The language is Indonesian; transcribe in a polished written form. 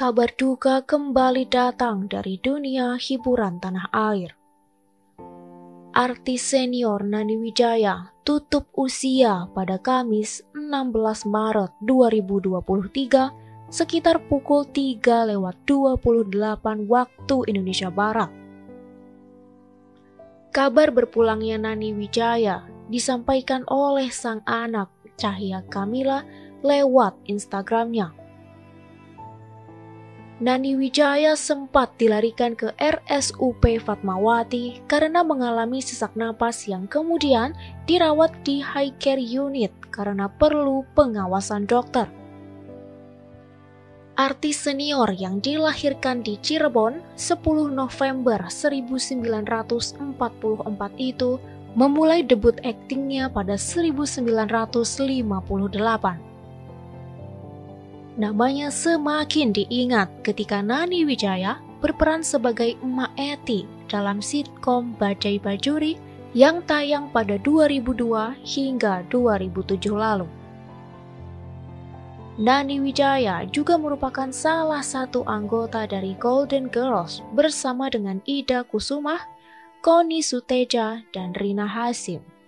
kabar duka kembali datang dari dunia hiburan tanah air. Artis senior Nani Wijaya tutup usia pada Kamis 16 Maret 2023 sekitar pukul 3:28 waktu Indonesia Barat. Kabar berpulangnya Nani Wijaya disampaikan oleh sang anak Cahya Kamila lewat Instagramnya. Nani Wijaya sempat dilarikan ke RSUP Fatmawati karena mengalami sesak napas yang kemudian dirawat di high care unit karena perlu pengawasan dokter. Artis senior yang dilahirkan di Cirebon 10 November 1944 itu memulai debut aktingnya pada 1958. Namanya semakin diingat ketika Nani Wijaya berperan sebagai Emak Eti dalam sitkom Bajai Bajuri yang tayang pada 2002 hingga 2007 lalu. Nani Wijaya juga merupakan salah satu anggota dari Golden Girls bersama dengan Ida Kusumah, Koni Suteja, dan Rina Hasyim.